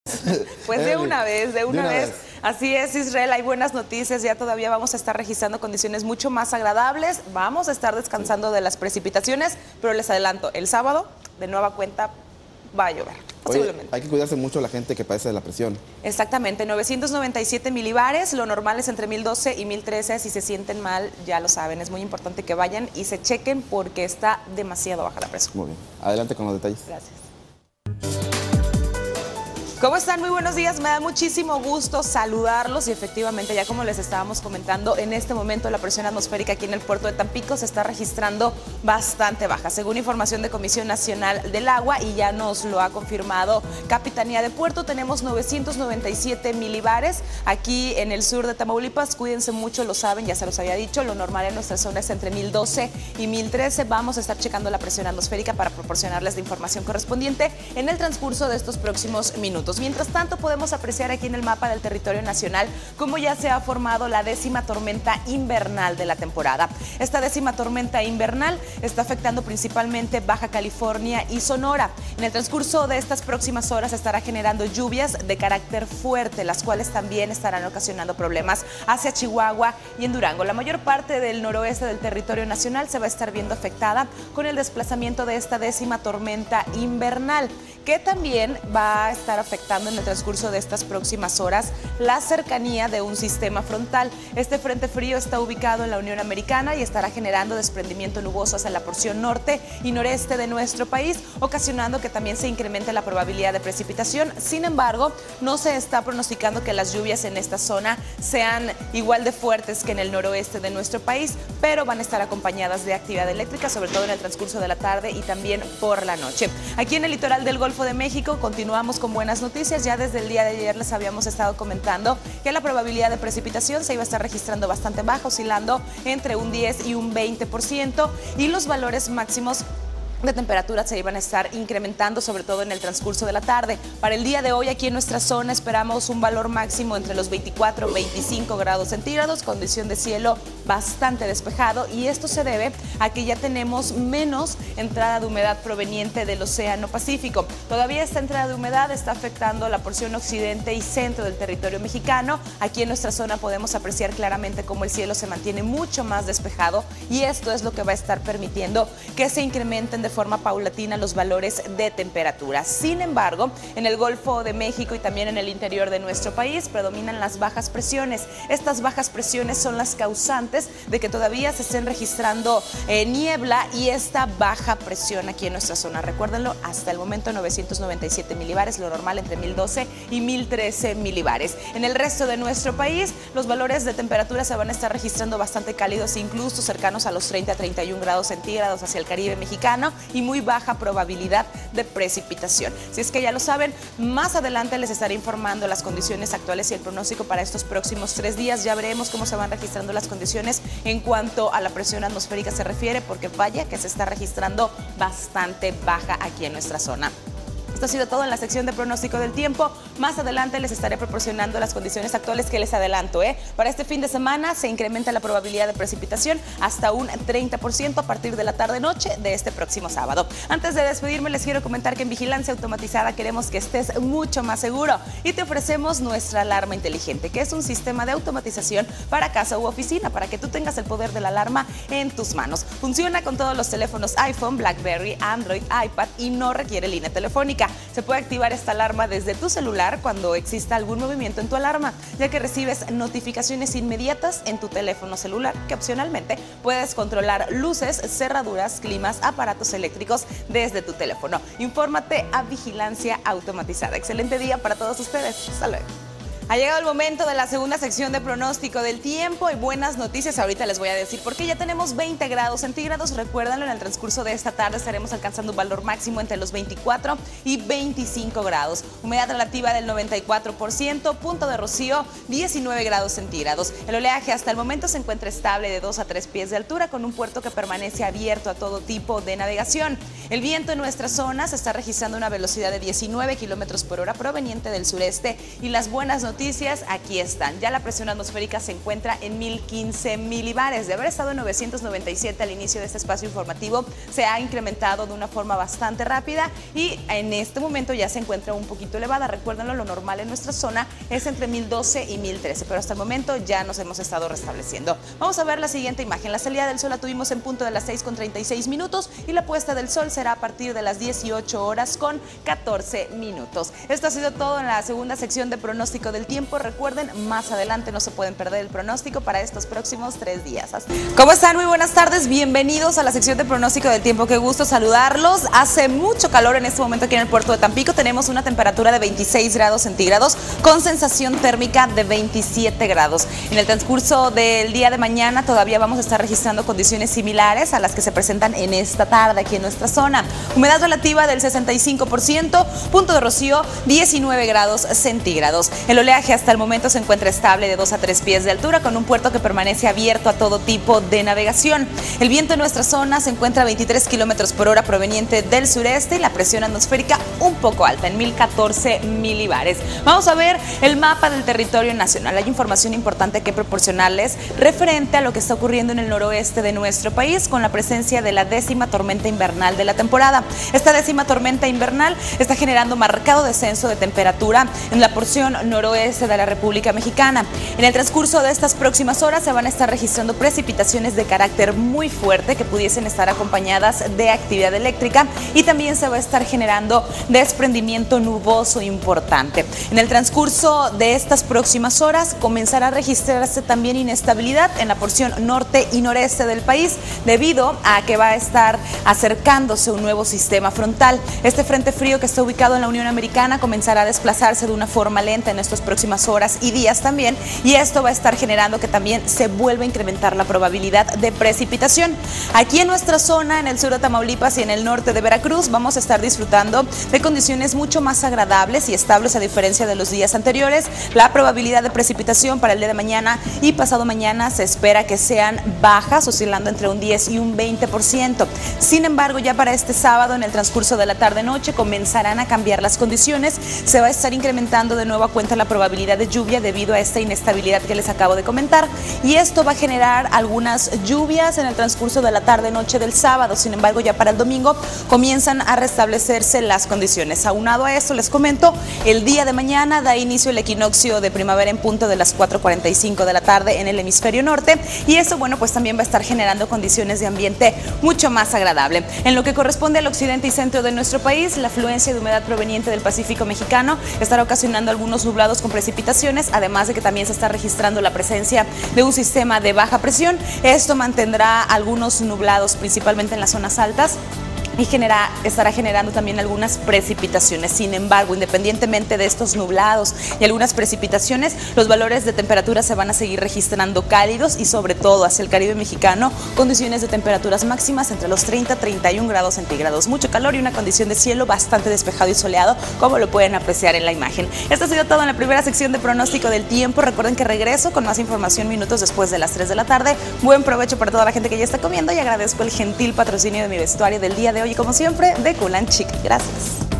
Pues de una vez. Así es, Israel, hay buenas noticias, ya todavía vamos a estar registrando condiciones mucho más agradables, vamos a estar descansando de las precipitaciones, pero les adelanto, el sábado, de nueva cuenta, va a llover. Oye, hay que cuidarse mucho la gente que padece de la presión. Exactamente, 997 milibares, lo normal es entre 1012 y 1013, si se sienten mal, ya lo saben, es muy importante que vayan y se chequen porque está demasiado baja la presión. Muy bien, adelante con los detalles. Gracias. ¿Cómo están? Muy buenos días, me da muchísimo gusto saludarlos y efectivamente, ya como les estábamos comentando, en este momento la presión atmosférica aquí en el puerto de Tampico se está registrando bastante baja, según información de Comisión Nacional del Agua, y ya nos lo ha confirmado Capitanía de Puerto. Tenemos 997 milibares aquí en el sur de Tamaulipas, cuídense mucho, lo saben, ya se los había dicho, lo normal en nuestra zona es entre 1012 y 1013, vamos a estar checando la presión atmosférica para proporcionarles la información correspondiente en el transcurso de estos próximos minutos. Mientras tanto, podemos apreciar aquí en el mapa del territorio nacional cómo ya se ha formado la 10ª tormenta invernal de la temporada. Esta 10ª tormenta invernal está afectando principalmente Baja California y Sonora. En el transcurso de estas próximas horas estará generando lluvias de carácter fuerte, las cuales también estarán ocasionando problemas hacia Chihuahua y en Durango. La mayor parte del noroeste del territorio nacional se va a estar viendo afectada con el desplazamiento de esta 10ª tormenta invernal, que también va a estar afectando en el transcurso de estas próximas horas la cercanía de un sistema frontal. Este frente frío está ubicado en la Unión Americana y estará generando desprendimiento nuboso hacia la porción norte y noreste de nuestro país, ocasionando que también se incremente la probabilidad de precipitación. Sin embargo, no se está pronosticando que las lluvias en esta zona sean igual de fuertes que en el noroeste de nuestro país, pero van a estar acompañadas de actividad eléctrica, sobre todo en el transcurso de la tarde y también por la noche. Aquí en el litoral del Golfo de México continuamos con buenas noticias. Ya desde el día de ayer les habíamos estado comentando que la probabilidad de precipitación se iba a estar registrando bastante baja, oscilando entre un 10 y un 20%, y los valores máximos de temperatura se iban a estar incrementando, sobre todo en el transcurso de la tarde. Para el día de hoy aquí en nuestra zona esperamos un valor máximo entre los 24 y 25 grados centígrados, condición de cielo bastante despejado, y esto se debe a que ya tenemos menos entrada de humedad proveniente del Océano Pacífico. Todavía esta entrada de humedad está afectando la porción occidente y centro del territorio mexicano. Aquí en nuestra zona podemos apreciar claramente cómo el cielo se mantiene mucho más despejado, y esto es lo que va a estar permitiendo que se incrementen de forma paulatina los valores de temperatura. Sin embargo, en el Golfo de México y también en el interior de nuestro país predominan las bajas presiones. Estas bajas presiones son las causantes de que todavía se estén registrando niebla y esta baja presión aquí en nuestra zona. Recuérdenlo, hasta el momento 997 milibares, lo normal entre 1012 y 1013 milibares. En el resto de nuestro país, los valores de temperatura se van a estar registrando bastante cálidos, incluso cercanos a los 30 a 31 grados centígrados hacia el Caribe mexicano, y muy baja probabilidad de precipitación. Si es que ya lo saben, más adelante les estaré informando las condiciones actuales y el pronóstico para estos próximos 3 días. Ya veremos cómo se van registrando las condiciones en cuanto a la presión atmosférica se refiere, porque vaya que se está registrando bastante baja aquí en nuestra zona. Esto ha sido todo en la sección de pronóstico del tiempo. Más adelante les estaré proporcionando las condiciones actuales que les adelanto. Para este fin de semana se incrementa la probabilidad de precipitación hasta un 30% a partir de la tarde-noche de este próximo sábado. Antes de despedirme, les quiero comentar que en Vigilancia Automatizada queremos que estés mucho más seguro y te ofrecemos nuestra alarma inteligente, que es un sistema de automatización para casa u oficina, para que tú tengas el poder de la alarma en tus manos. Funciona con todos los teléfonos iPhone, BlackBerry, Android, iPad y no requiere línea telefónica. Se puede activar esta alarma desde tu celular cuando exista algún movimiento en tu alarma, ya que recibes notificaciones inmediatas en tu teléfono celular, que opcionalmente puedes controlar luces, cerraduras, climas, aparatos eléctricos desde tu teléfono. Infórmate a Vigilancia Automatizada. Excelente día para todos ustedes. Hasta luego. Ha llegado el momento de la segunda sección de pronóstico del tiempo y buenas noticias. Ahorita les voy a decir por qué. Ya tenemos 20 grados centígrados. Recuérdenlo, en el transcurso de esta tarde estaremos alcanzando un valor máximo entre los 24 y 25 grados. Humedad relativa del 94%, punto de rocío 19 grados centígrados. El oleaje hasta el momento se encuentra estable de 2 a 3 pies de altura, con un puerto que permanece abierto a todo tipo de navegación. El viento en nuestra zona se está registrando una velocidad de 19 kilómetros por hora proveniente del sureste, y las buenas noticias noticias aquí están. Ya la presión atmosférica se encuentra en 1015 milibares. De haber estado en 997 al inicio de este espacio informativo, se ha incrementado de una forma bastante rápida y en este momento ya se encuentra un poquito elevada. Recuérdenlo, lo normal en nuestra zona es entre 1012 y 1013, pero hasta el momento ya nos hemos estado restableciendo. Vamos a ver la siguiente imagen. La salida del sol la tuvimos en punto de las 6:36 minutos y la puesta del sol será a partir de las 18 horas con 14 minutos. Esto ha sido todo en la segunda sección de pronóstico del tiempo. Recuerden, más adelante no se pueden perder el pronóstico para estos próximos 3 días. ¿Cómo están? Muy buenas tardes, bienvenidos a la sección de pronóstico del tiempo. Qué gusto saludarlos. Hace mucho calor en este momento aquí en el puerto de Tampico. Tenemos una temperatura de 26 grados centígrados con sensación térmica de 27 grados. En el transcurso del día de mañana todavía vamos a estar registrando condiciones similares a las que se presentan en esta tarde aquí en nuestra zona. Humedad relativa del 65%, punto de rocío 19 grados centígrados. El oleaje hasta el momento se encuentra estable de 2 a 3 pies de altura con un puerto que permanece abierto a todo tipo de navegación. El viento en nuestra zona se encuentra a 23 kilómetros por hora proveniente del sureste y la presión atmosférica un poco alta en 1014 milibares. Vamos a ver el mapa del territorio nacional. Hay información importante que proporcionarles referente a lo que está ocurriendo en el noroeste de nuestro país con la presencia de la 10ª tormenta invernal de la temporada. Esta 10ª tormenta invernal está generando marcado descenso de temperatura en la porción noroeste de la República Mexicana. En el transcurso de estas próximas horas se van a estar registrando precipitaciones de carácter muy fuerte que pudiesen estar acompañadas de actividad eléctrica y también se va a estar generando desprendimiento nuboso importante. En el transcurso de estas próximas horas comenzará a registrarse también inestabilidad en la porción norte y noreste del país debido a que va a estar acercándose un nuevo sistema frontal. Este frente frío que está ubicado en la Unión Americana comenzará a desplazarse de una forma lenta en estas próximas horas y días también, y esto va a estar generando que también se vuelva a incrementar la probabilidad de precipitación. Aquí en nuestra zona, en el sur de Tamaulipas y en el norte de Veracruz, vamos a estar disfrutando de condiciones mucho más agradables y estables a diferencia de los días anteriores. La probabilidad de precipitación para el día de mañana y pasado mañana se espera que sean bajas, oscilando entre un 10 y un 20%. Sin embargo, ya para este sábado, en el transcurso de la tarde-noche, comenzarán a cambiar las condiciones. Se va a estar incrementando de nueva cuenta la probabilidad de lluvia debido a esta inestabilidad que les acabo de comentar. Y esto va a generar algunas lluvias en el transcurso de la tarde-noche del sábado. Sin embargo, ya para el domingo comienzan a restablecerse las condiciones. Aunado a esto, les comento, el día de mañana da inicio el equinoccio de primavera en punto de las 4:45 de la tarde en el hemisferio norte. Y eso, bueno, pues también va a estar generando condiciones de ambiente mucho más agradable. En lo que corresponde al occidente y centro de nuestro país, la afluencia de humedad proveniente del Pacífico mexicano estará ocasionando algunos nublados con precipitaciones, además de que también se está registrando la presencia de un sistema de baja presión. Esto mantendrá algunos nublados principalmente en las zonas altas y estará generando también algunas precipitaciones. Sin embargo, independientemente de estos nublados y algunas precipitaciones, los valores de temperatura se van a seguir registrando cálidos y sobre todo hacia el Caribe mexicano, condiciones de temperaturas máximas entre los 30 y 31 grados centígrados. Mucho calor y una condición de cielo bastante despejado y soleado, como lo pueden apreciar en la imagen. Esto ha sido todo en la primera sección de pronóstico del tiempo. Recuerden que regreso con más información minutos después de las 3 de la tarde. Buen provecho para toda la gente que ya está comiendo y agradezco el gentil patrocinio de mi vestuario del día de hoy. Y como siempre, de Cool & Chic. Gracias.